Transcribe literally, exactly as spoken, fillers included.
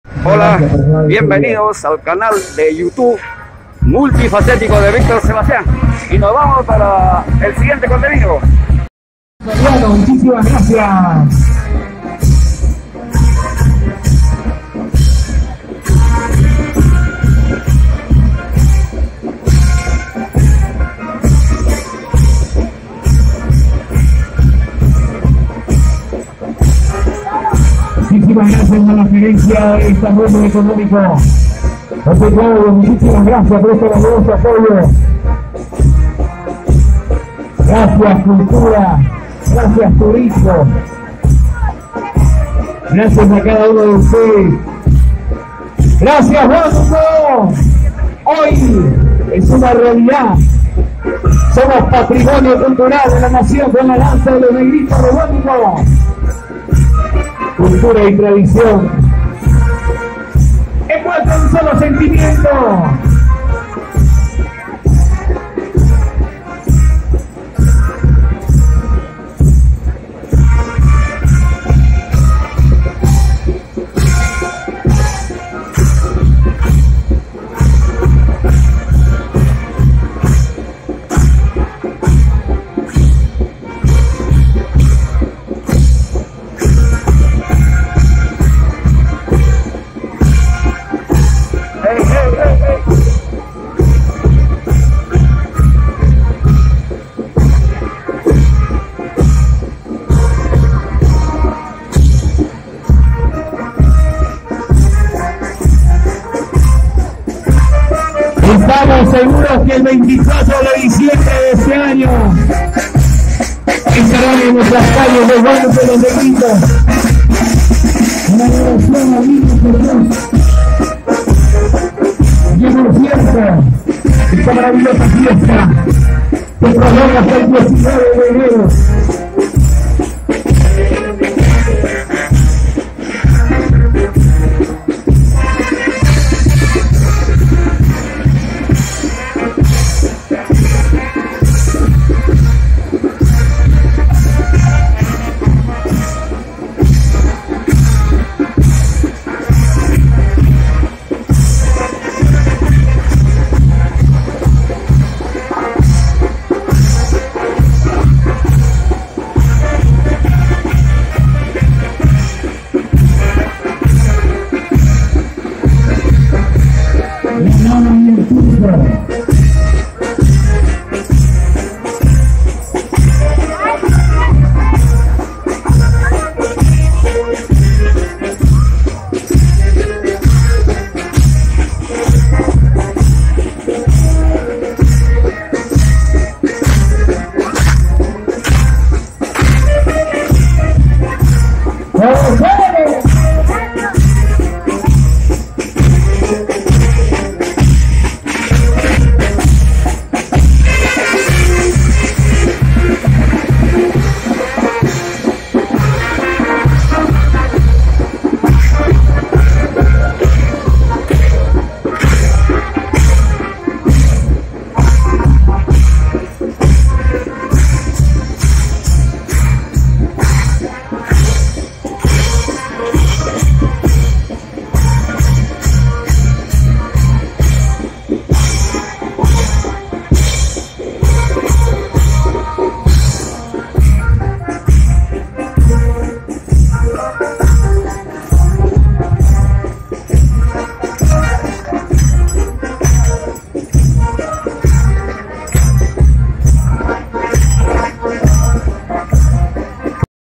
Hola, bienvenidos al canal de YouTube multifacético de Víctor Sebastián. Y nos vamos para el siguiente contenido. Muchísimas gracias. Muchísimas gracias a la gerencia de este apoyo económico. Ante todo, muchísimas gracias por este valioso apoyo. Gracias cultura, gracias turismo. Gracias a cada uno de ustedes. Gracias, Huánuco. Hoy es una realidad. Somos patrimonio cultural de la nación con la danza de los negritos de Huánuco. Cultura y tradición envuelto en un solo sentimiento. Estamos seguros que el veinticuatro de diciembre de este año estarán en nuestras calles los Huánuco de los negritos. Una devoción a Niño Jesús. Y en el tiempo, esta maravillosa fiesta que prolonga hasta el diecinueve de enero.